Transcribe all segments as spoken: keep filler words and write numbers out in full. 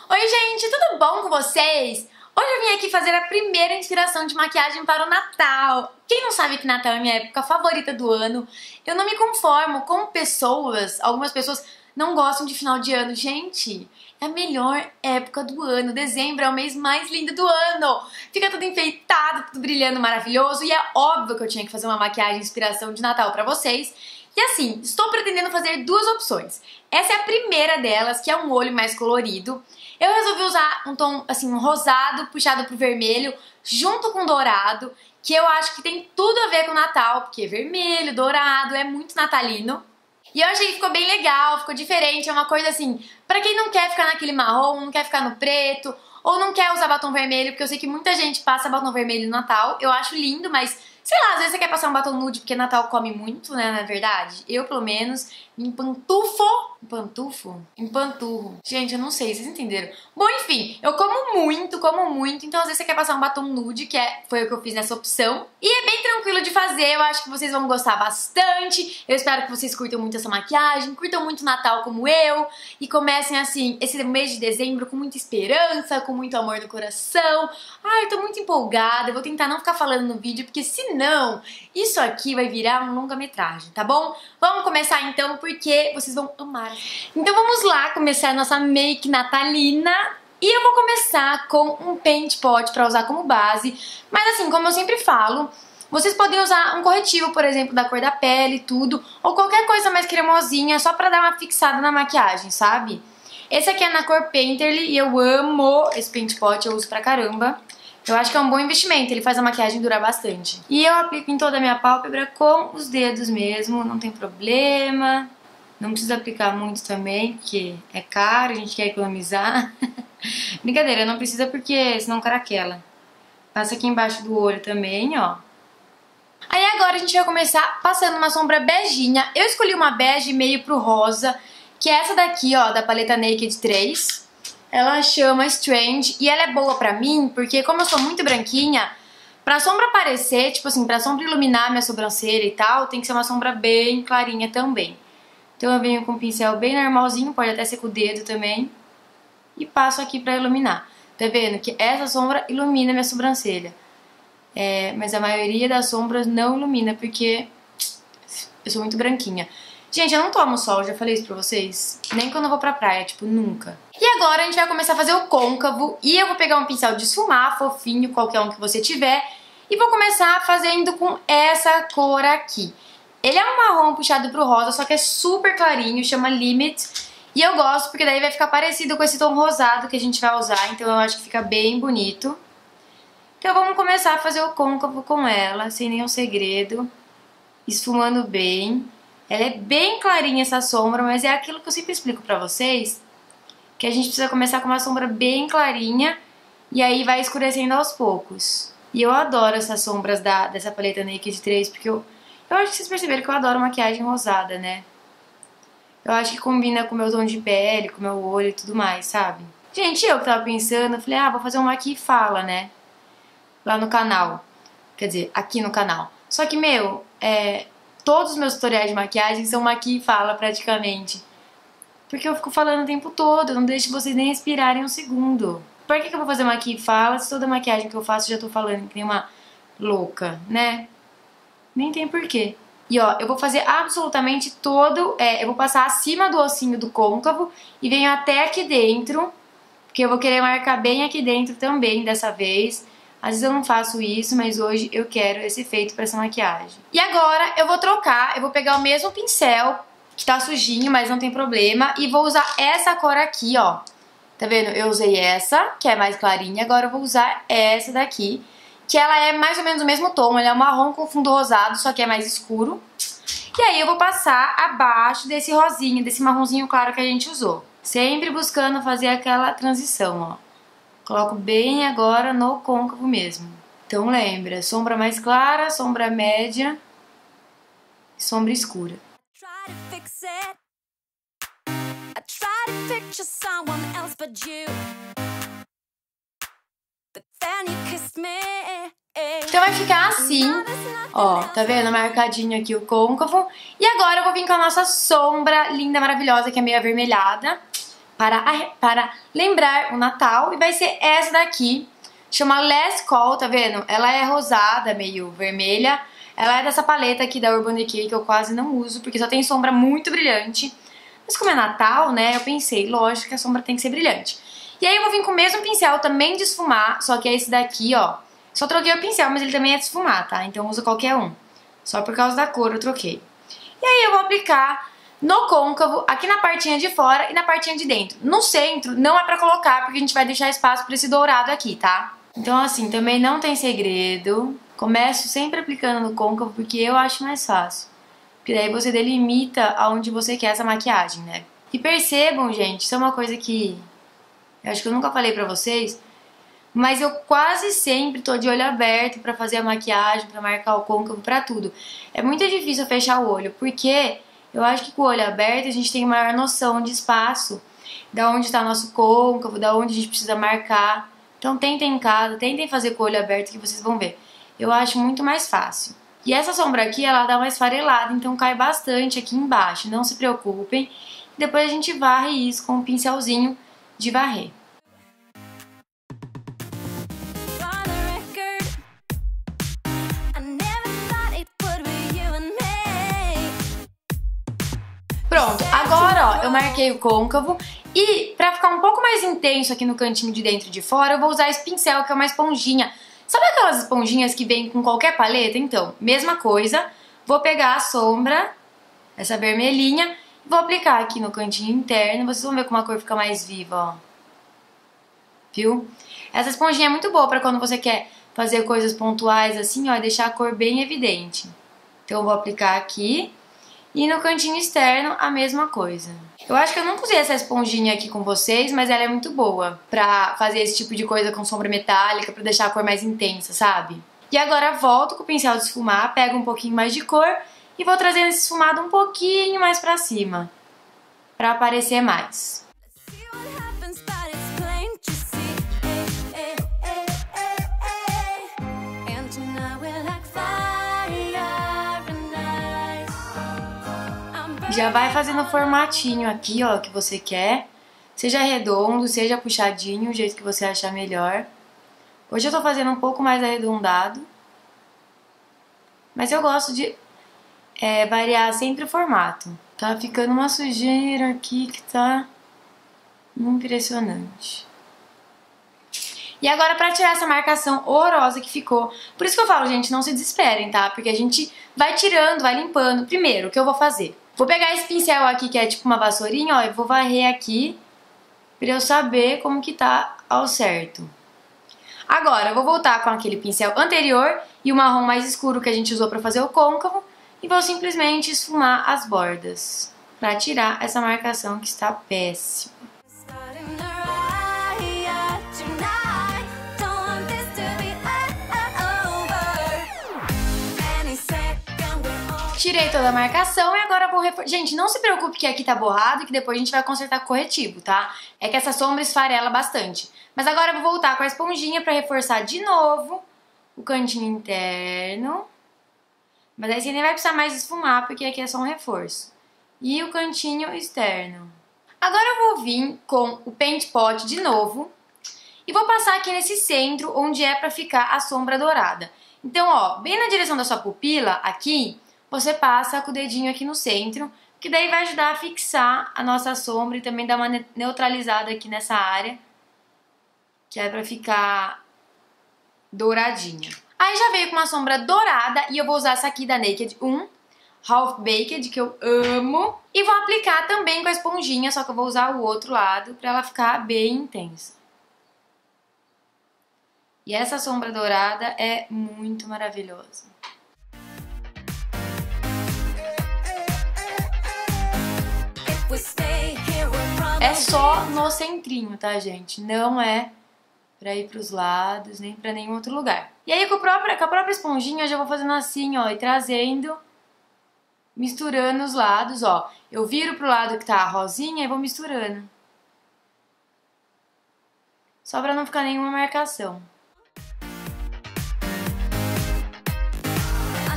Oi gente, tudo bom com vocês? Hoje eu vim aqui fazer a primeira inspiração de maquiagem para o Natal. Quem não sabe que Natal é a minha época favorita do ano, eu não me conformo com pessoas, algumas pessoas não gostam de final de ano. Gente, é a melhor época do ano, dezembro é o mês mais lindo do ano. Fica tudo enfeitado, tudo brilhando maravilhoso e é óbvio que eu tinha que fazer uma maquiagem de inspiração de Natal para vocês. E assim, estou pretendendo fazer duas opções. Essa é a primeira delas, que é um olho mais colorido. Eu resolvi usar um tom, assim, um rosado puxado pro vermelho, junto com dourado, que eu acho que tem tudo a ver com o Natal, porque vermelho, dourado, é muito natalino. E eu achei que ficou bem legal, ficou diferente, é uma coisa assim, pra quem não quer ficar naquele marrom, não quer ficar no preto, ou não quer usar batom vermelho, porque eu sei que muita gente passa batom vermelho no Natal, eu acho lindo, mas sei lá, às vezes você quer passar um batom nude porque Natal come muito, né, na verdade. Eu, pelo menos, me empantufo. Empantufo? Empanturro. Gente, eu não sei, vocês entenderam? Bom, enfim, eu como muito, como muito. Então, às vezes você quer passar um batom nude, que é, foi o que eu fiz nessa opção. E é bem tranquilo de fazer, eu acho que vocês vão gostar bastante. Eu espero que vocês curtam muito essa maquiagem, curtam muito Natal como eu. E comecem, assim, esse mês de dezembro com muita esperança, com muito amor no coração. Ai, eu tô muito empolgada, eu vou tentar não ficar falando no vídeo, porque senão isso aqui vai virar um longa-metragem, tá bom? Vamos começar então, porque vocês vão amar. Então vamos lá começar a nossa make natalina. E eu vou começar com um paint pot pra usar como base. Mas assim, como eu sempre falo, vocês podem usar um corretivo, por exemplo, da cor da pele, tudo. Ou qualquer coisa mais cremosinha, só pra dar uma fixada na maquiagem, sabe? Esse aqui é na cor Painterly e eu amo esse paint pot, eu uso pra caramba. Eu acho que é um bom investimento, ele faz a maquiagem durar bastante. E eu aplico em toda a minha pálpebra com os dedos mesmo, não tem problema. Não precisa aplicar muito também, porque é caro, a gente quer economizar. Brincadeira, não precisa porque senão caraquela. Passa aqui embaixo do olho também, ó. Aí agora a gente vai começar passando uma sombra beijinha. Eu escolhi uma bege meio pro rosa, que é essa daqui, ó, da paleta Naked três. Ela chama Strange e ela é boa pra mim porque como eu sou muito branquinha, pra sombra aparecer, tipo assim, pra sombra iluminar minha sobrancelha e tal, tem que ser uma sombra bem clarinha também. Então eu venho com um pincel bem normalzinho, pode até ser com o dedo também, e passo aqui pra iluminar. Tá vendo que essa sombra ilumina minha sobrancelha, é, mas a maioria das sombras não ilumina porque eu sou muito branquinha. Gente, eu não tomo sol, já falei isso pra vocês. Nem quando eu vou pra praia, tipo, nunca. E agora a gente vai começar a fazer o côncavo. E eu vou pegar um pincel de esfumar, fofinho, qualquer um que você tiver. E vou começar fazendo com essa cor aqui. Ele é um marrom puxado pro rosa, só que é super clarinho, chama Limit. E eu gosto porque daí vai ficar parecido com esse tom rosado que a gente vai usar. Então eu acho que fica bem bonito. Então vamos começar a fazer o côncavo com ela, sem nenhum segredo. Esfumando bem. Ela é bem clarinha essa sombra, mas é aquilo que eu sempre explico pra vocês, que a gente precisa começar com uma sombra bem clarinha e aí vai escurecendo aos poucos. E eu adoro essas sombras da, dessa paleta Naked três, porque eu, eu acho que vocês perceberam que eu adoro maquiagem rosada, né? Eu acho que combina com o meu tom de pele, com o meu olho e tudo mais, sabe? Gente, eu que tava pensando, eu falei, ah, vou fazer uma aqui e fala, né? Lá no canal. Quer dizer, aqui no canal. Só que, meu, é... todos os meus tutoriais de maquiagem são uma aqui e fala praticamente. Porque eu fico falando o tempo todo, eu não deixo vocês nem respirarem um segundo. Por que que eu vou fazer uma aqui e fala se toda maquiagem que eu faço eu já tô falando que nem uma louca, né? Nem tem porquê. E ó, eu vou fazer absolutamente todo, é, eu vou passar acima do ossinho do côncavo e venho até aqui dentro, porque eu vou querer marcar bem aqui dentro também dessa vez. Às vezes eu não faço isso, mas hoje eu quero esse efeito pra essa maquiagem. E agora eu vou trocar, eu vou pegar o mesmo pincel, que tá sujinho, mas não tem problema, e vou usar essa cor aqui, ó. Tá vendo? Eu usei essa, que é mais clarinha, agora eu vou usar essa daqui, que ela é mais ou menos o mesmo tom, ela é um marrom com fundo rosado, só que é mais escuro. E aí eu vou passar abaixo desse rosinha, desse marronzinho claro que a gente usou. Sempre buscando fazer aquela transição, ó. Coloco bem agora no côncavo mesmo. Então lembra, sombra mais clara, sombra média e sombra escura. Então vai ficar assim, ó, tá vendo? Marcadinho aqui o côncavo. E agora eu vou vir com a nossa sombra linda, maravilhosa, que é meio avermelhada. para, para lembrar o Natal. E vai ser essa daqui, chama Last Call, tá vendo? Ela é rosada, meio vermelha. Ela é dessa paleta aqui da Urban Decay, que eu quase não uso, porque só tem sombra muito brilhante. Mas como é Natal, né, eu pensei, lógico que a sombra tem que ser brilhante. E aí eu vou vir com o mesmo pincel também de esfumar, só que é esse daqui, ó. Só troquei o pincel, mas ele também é de esfumar, tá? Então usa qualquer um. Só por causa da cor eu troquei. E aí eu vou aplicar no côncavo, aqui na partinha de fora e na partinha de dentro. No centro não é pra colocar, porque a gente vai deixar espaço pra esse dourado aqui, tá? Então assim, também não tem segredo. Começo sempre aplicando no côncavo, porque eu acho mais fácil. Porque daí você delimita aonde você quer essa maquiagem, né? E percebam, gente, isso é uma coisa que eu acho que eu nunca falei pra vocês, mas eu quase sempre tô de olho aberto pra fazer a maquiagem, pra marcar o côncavo, pra tudo. É muito difícil fechar o olho, porque eu acho que com o olho aberto a gente tem maior noção de espaço, da onde tá nosso côncavo, da onde a gente precisa marcar. Então tentem em casa, tentem fazer com o olho aberto que vocês vão ver. Eu acho muito mais fácil. E essa sombra aqui, ela dá uma esfarelada, então cai bastante aqui embaixo, não se preocupem. Depois a gente varre isso com um pincelzinho de varrer. Pronto, agora ó, eu marquei o côncavo e pra ficar um pouco mais intenso aqui no cantinho de dentro e de fora, eu vou usar esse pincel que é uma esponjinha. Sabe aquelas esponjinhas que vem com qualquer paleta? Então, mesma coisa, vou pegar a sombra, essa vermelhinha, e vou aplicar aqui no cantinho interno. Vocês vão ver como a cor fica mais viva, ó. Viu? Essa esponjinha é muito boa pra quando você quer fazer coisas pontuais assim, ó, e deixar a cor bem evidente. Então eu vou aplicar aqui. E no cantinho externo, a mesma coisa. Eu acho que eu nunca usei essa esponjinha aqui com vocês, mas ela é muito boa pra fazer esse tipo de coisa com sombra metálica, pra deixar a cor mais intensa, sabe? E agora volto com o pincel de esfumar, pego um pouquinho mais de cor e vou trazendo esse esfumado um pouquinho mais pra cima, pra aparecer mais. Já vai fazendo o formatinho aqui, ó, que você quer. Seja redondo, seja puxadinho, o jeito que você achar melhor. Hoje eu tô fazendo um pouco mais arredondado. Mas eu gosto de é, variar sempre o formato. Tá ficando uma sujeira aqui que tá impressionante. E agora pra tirar essa marcação horrorosa que ficou. Por isso que eu falo, gente, não se desesperem, tá? Porque a gente vai tirando, vai limpando. Primeiro, o que eu vou fazer? Vou pegar esse pincel aqui, que é tipo uma vassourinha, ó, e vou varrer aqui pra eu saber como que tá ao certo. Agora, eu vou voltar com aquele pincel anterior e o marrom mais escuro que a gente usou pra fazer o côncavo e vou simplesmente esfumar as bordas pra tirar essa marcação que está péssima. Tirei toda a marcação e agora vou reforçar. Gente, não se preocupe que aqui tá borrado e que depois a gente vai consertar com corretivo, tá? É que essa sombra esfarela bastante. Mas agora eu vou voltar com a esponjinha pra reforçar de novo o cantinho interno. Mas aí você nem vai precisar mais esfumar, porque aqui é só um reforço. E o cantinho externo. Agora eu vou vir com o Paint Pot de novo e vou passar aqui nesse centro, onde é pra ficar a sombra dourada. Então, ó, bem na direção da sua pupila, aqui, você passa com o dedinho aqui no centro, que daí vai ajudar a fixar a nossa sombra e também dar uma neutralizada aqui nessa área, que é pra ficar douradinha. Aí já veio com uma sombra dourada e eu vou usar essa aqui da Naked um, Half Baked, que eu amo. E vou aplicar também com a esponjinha, só que eu vou usar o outro lado pra ela ficar bem intensa. E essa sombra dourada é muito maravilhosa. É só no centrinho, tá, gente? Não é pra ir pros lados, nem pra nenhum outro lugar. E aí, com a própria, com a própria esponjinha, eu já vou fazendo assim, ó, e trazendo, misturando os lados, ó. Eu viro pro lado que tá a rosinha e vou misturando. Só pra não ficar nenhuma marcação.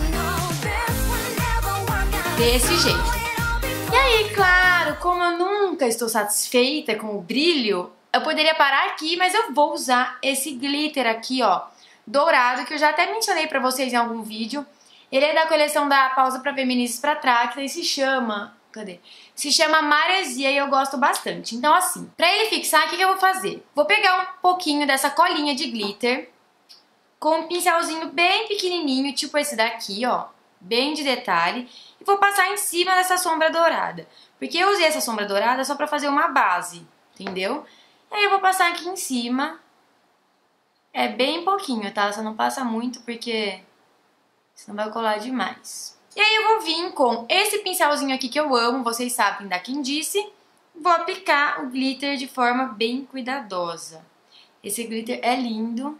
Desse jeito. E aí, claro, como eu nunca nunca estou satisfeita com o brilho, eu poderia parar aqui, mas eu vou usar esse glitter aqui, ó, dourado, que eu já até mencionei pra vocês em algum vídeo. Ele é da coleção da Pausa pra Feministas pra Tracta e se chama... Cadê? Se chama Maresia e eu gosto bastante. Então assim, pra ele fixar, o que, que eu vou fazer? Vou pegar um pouquinho dessa colinha de glitter com um pincelzinho bem pequenininho, tipo esse daqui, ó, bem de detalhe, e vou passar em cima dessa sombra dourada. Porque eu usei essa sombra dourada só pra fazer uma base, entendeu? E aí eu vou passar aqui em cima. É bem pouquinho, tá? Só não passa muito porque senão vai colar demais. E aí eu vou vir com esse pincelzinho aqui que eu amo, vocês sabem da Quem Disse. Vou aplicar o glitter de forma bem cuidadosa. Esse glitter é lindo.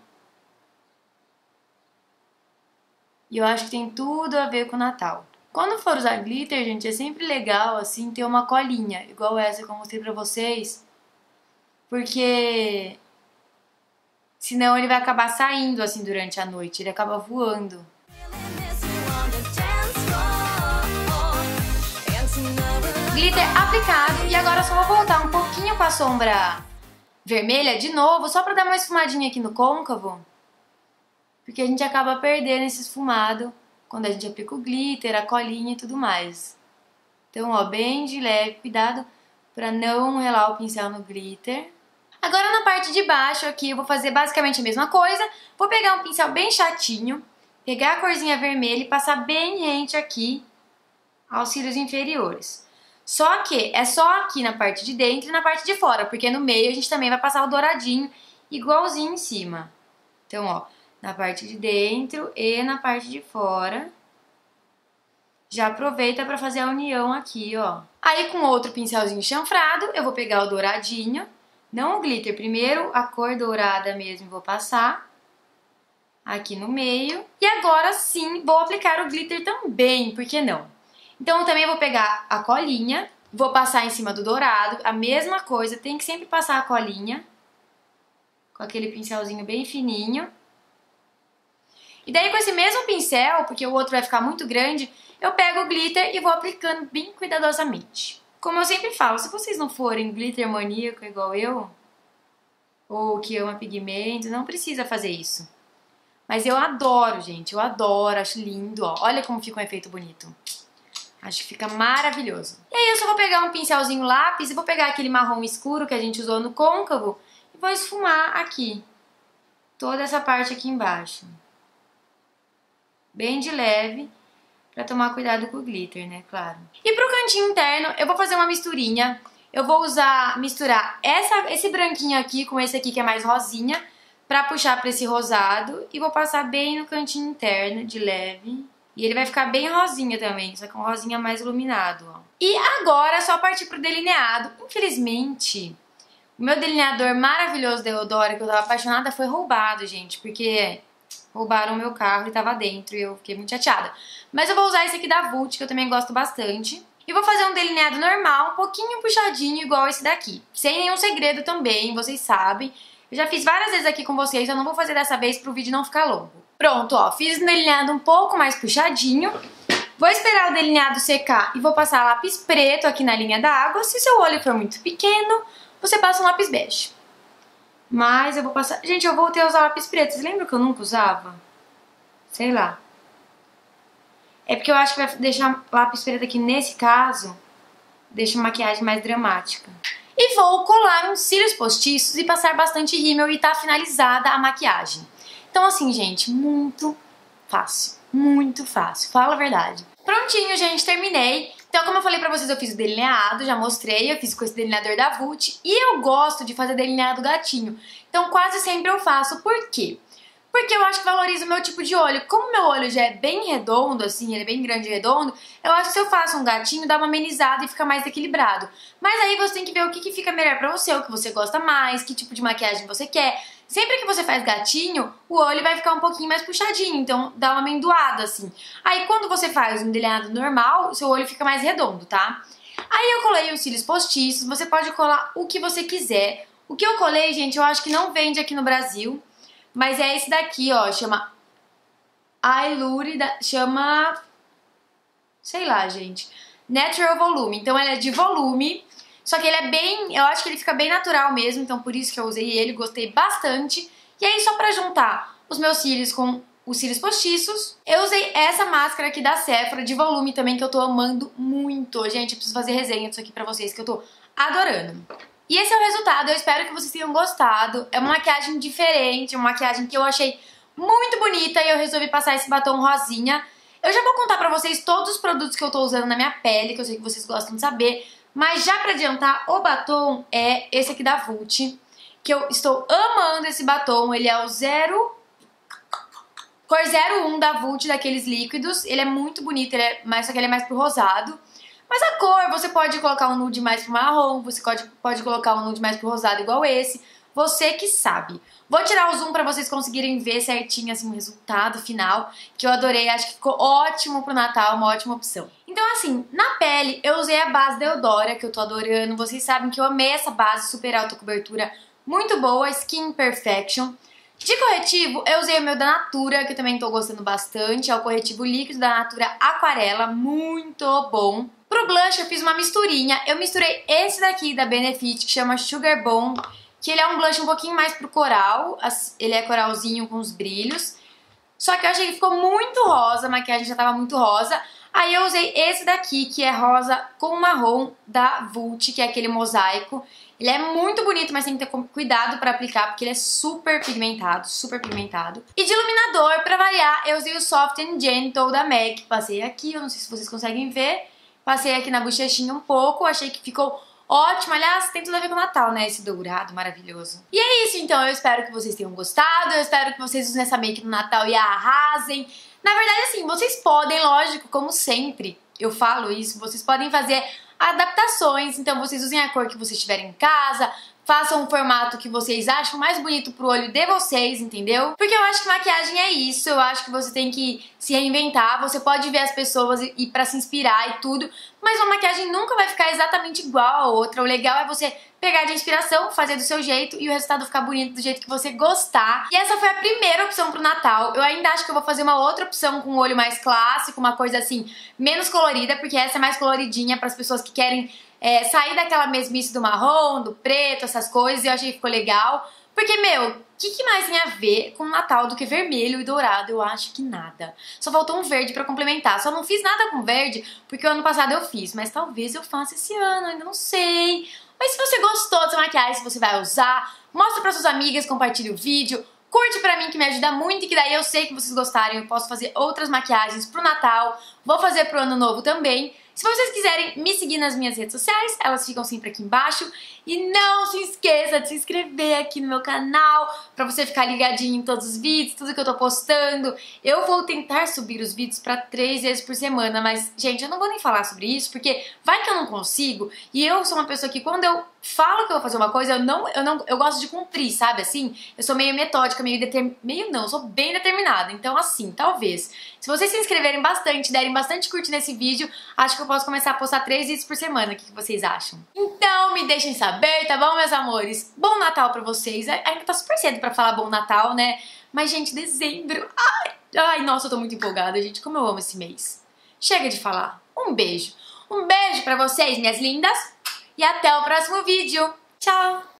E eu acho que tem tudo a ver com o Natal. Quando for usar glitter, gente, é sempre legal, assim, ter uma colinha, igual essa que eu mostrei pra vocês. Porque senão ele vai acabar saindo, assim, durante a noite. Ele acaba voando. Glitter aplicado. E agora eu só vou voltar um pouquinho com a sombra vermelha de novo, só pra dar uma esfumadinha aqui no côncavo. Porque a gente acaba perdendo esse esfumado quando a gente aplica o glitter, a colinha e tudo mais. Então, ó, bem de leve, cuidado pra não relar o pincel no glitter. Agora na parte de baixo aqui eu vou fazer basicamente a mesma coisa. Vou pegar um pincel bem chatinho, pegar a corzinha vermelha e passar bem rente aqui aos cílios inferiores. Só que é só aqui na parte de dentro e na parte de fora, porque no meio a gente também vai passar o douradinho igualzinho em cima. Então, ó, na parte de dentro e na parte de fora. Já aproveita para fazer a união aqui, ó. Aí com outro pincelzinho chanfrado, eu vou pegar o douradinho, não o glitter, primeiro a cor dourada mesmo vou passar aqui no meio. E agora sim vou aplicar o glitter também, por que não? Então eu também vou pegar a colinha, vou passar em cima do dourado, a mesma coisa, tem que sempre passar a colinha com aquele pincelzinho bem fininho. E daí com esse mesmo pincel, porque o outro vai ficar muito grande, eu pego o glitter e vou aplicando bem cuidadosamente. Como eu sempre falo, se vocês não forem glitter maníaco igual eu, ou que ama pigmento, não precisa fazer isso. Mas eu adoro, gente, eu adoro, acho lindo, ó. Olha como fica um efeito bonito. Acho que fica maravilhoso. E aí eu só vou pegar um pincelzinho lápis e vou pegar aquele marrom escuro que a gente usou no côncavo e vou esfumar aqui. Toda essa parte aqui embaixo. Bem de leve, pra tomar cuidado com o glitter, né, claro. E pro cantinho interno, eu vou fazer uma misturinha. Eu vou usar, misturar essa, esse branquinho aqui com esse aqui que é mais rosinha, pra puxar pra esse rosado. E vou passar bem no cantinho interno, de leve. E ele vai ficar bem rosinha também, só que um rosinha mais iluminado, ó. E agora é só partir pro delineado. Infelizmente, o meu delineador maravilhoso da Eudora, que eu tava apaixonada, foi roubado, gente, porque roubaram o meu carro e tava dentro e eu fiquei muito chateada. Mas eu vou usar esse aqui da Vult, que eu também gosto bastante. E vou fazer um delineado normal, um pouquinho puxadinho, igual esse daqui. Sem nenhum segredo também, vocês sabem. Eu já fiz várias vezes aqui com vocês, eu não vou fazer dessa vez pro vídeo não ficar longo. Pronto, ó, fiz um delineado um pouco mais puxadinho. Vou esperar o delineado secar e vou passar lápis preto aqui na linha da água. Se seu olho for muito pequeno, você passa um lápis bege. Mas eu vou passar... Gente, eu voltei a usar lápis preto. Vocês lembram que eu nunca usava? Sei lá. É porque eu acho que vai deixar lápis preto aqui nesse caso, deixa a maquiagem mais dramática. E vou colar uns cílios postiços e passar bastante rímel e tá finalizada a maquiagem. Então assim, gente, muito fácil. Muito fácil. Fala a verdade. Prontinho, gente, terminei. Então, como eu falei pra vocês, eu fiz o delineado, já mostrei, eu fiz com esse delineador da Vult. E eu gosto de fazer delineado gatinho. Então, quase sempre eu faço. Por quê? Porque eu acho que valoriza o meu tipo de olho. Como meu olho já é bem redondo, assim, ele é bem grande e redondo, eu acho que se eu faço um gatinho, dá uma amenizada e fica mais equilibrado. Mas aí você tem que ver o que, que fica melhor pra você, o que você gosta mais, que tipo de maquiagem você quer. Sempre que você faz gatinho, o olho vai ficar um pouquinho mais puxadinho, então dá uma amendoada, assim. Aí quando você faz um delineado normal, o seu olho fica mais redondo, tá? Aí eu colei os cílios postiços, você pode colar o que você quiser. O que eu colei, gente, eu acho que não vende aqui no Brasil, mas é esse daqui, ó, chama Ailure, chama, sei lá, gente, Natural Volume. Então ela é de volume, Só que ele é bem, eu acho que ele fica bem natural mesmo, então por isso que eu usei ele, gostei bastante. E aí só pra juntar os meus cílios com os cílios postiços, eu usei essa máscara aqui da Sephora, de volume também, que eu tô amando muito. Gente, eu preciso fazer resenha disso aqui pra vocês, que eu tô adorando. E esse é o resultado, eu espero que vocês tenham gostado. É uma maquiagem diferente, uma maquiagem que eu achei muito bonita e eu resolvi passar esse batom rosinha. Eu já vou contar pra vocês todos os produtos que eu tô usando na minha pele, que eu sei que vocês gostam de saber. Mas já pra adiantar, o batom é esse aqui da Vult, que eu estou amando esse batom. Ele é o zero... cor zero um da Vult, daqueles líquidos. Ele é muito bonito, ele é mais, só que ele é mais pro rosado. Mas a cor, você pode colocar um nude mais pro marrom, você pode, pode colocar um nude mais pro rosado igual esse. Você que sabe. Vou tirar o zoom pra vocês conseguirem ver certinho assim, o resultado final, que eu adorei, acho que ficou ótimo pro Natal, uma ótima opção. Então assim, na pele eu usei a base da Eudora, que eu tô adorando. Vocês sabem que eu amei essa base, super alta cobertura, muito boa, Skin Perfection. De corretivo, eu usei o meu da Natura, que eu também tô gostando bastante. É o corretivo líquido da Natura Aquarela, muito bom. Pro blush eu fiz uma misturinha. Eu misturei esse daqui da Benefit, que chama Sugar Bomb, que ele é um blush um pouquinho mais pro coral. Ele é coralzinho com os brilhos. Só que eu achei que ficou muito rosa, a maquiagem já tava muito rosa. Aí eu usei esse daqui, que é rosa com marrom da Vult, que é aquele mosaico. Ele é muito bonito, mas tem que ter cuidado pra aplicar, porque ele é super pigmentado, super pigmentado. E de iluminador, pra variar, eu usei o Soft and Gentle da MAC. Passei aqui, eu não sei se vocês conseguem ver. Passei aqui na bochechinha um pouco, achei que ficou ótimo. Aliás, tem tudo a ver com o Natal, né? Esse dourado maravilhoso. E é isso, então. Eu espero que vocês tenham gostado. Eu espero que vocês usem essa make no Natal e a arrasem. Na verdade, assim, vocês podem, lógico, como sempre, eu falo isso, vocês podem fazer adaptações. Então, vocês usem a cor que vocês tiverem em casa, façam um formato que vocês acham mais bonito pro olho de vocês, entendeu? Porque eu acho que maquiagem é isso, eu acho que você tem que se reinventar, você pode ver as pessoas e, e pra se inspirar e tudo, mas uma maquiagem nunca vai ficar exatamente igual a outra. O legal é você pegar de inspiração, fazer do seu jeito e o resultado ficar bonito do jeito que você gostar. E essa foi a primeira opção pro Natal. Eu ainda acho que eu vou fazer uma outra opção com o olho mais clássico, uma coisa assim, menos colorida, porque essa é mais coloridinha para as pessoas que querem É, sair daquela mesmice do marrom, do preto, essas coisas, e eu achei que ficou legal. Porque, meu, o que, que mais tem a ver com o Natal do que vermelho e dourado? Eu acho que nada. Só faltou um verde pra complementar. Só não fiz nada com verde, porque o ano passado eu fiz. Mas talvez eu faça esse ano, ainda não sei. Mas se você gostou dessa maquiagem, se você vai usar, mostra pra suas amigas, compartilha o vídeo. Curte pra mim, que me ajuda muito, e que daí eu sei que vocês gostarem. Eu posso fazer outras maquiagens pro Natal. Vou fazer pro Ano Novo também. Se vocês quiserem me seguir nas minhas redes sociais, elas ficam sempre aqui embaixo. E não se esqueça de se inscrever aqui no meu canal, pra você ficar ligadinho em todos os vídeos, tudo que eu tô postando. Eu vou tentar subir os vídeos pra três vezes por semana, mas, gente, eu não vou nem falar sobre isso, porque vai que eu não consigo. E eu sou uma pessoa que, quando eu falo que eu vou fazer uma coisa, eu não, eu não, eu gosto de cumprir, sabe, assim? Eu sou meio metódica, meio determinada, meio não, eu sou bem determinada. Então, assim, talvez, se vocês se inscreverem bastante, derem bastante curtir nesse vídeo, acho que eu posso começar a postar três vídeos por semana. O que vocês acham? Então, me deixem saber, tá bom, meus amores? Bom Natal pra vocês. Ainda tá super cedo pra falar bom Natal, né? Mas, gente, dezembro... Ai, ai, nossa, eu tô muito empolgada, gente. Como eu amo esse mês. Chega de falar. Um beijo. Um beijo pra vocês, minhas lindas. E até o próximo vídeo. Tchau!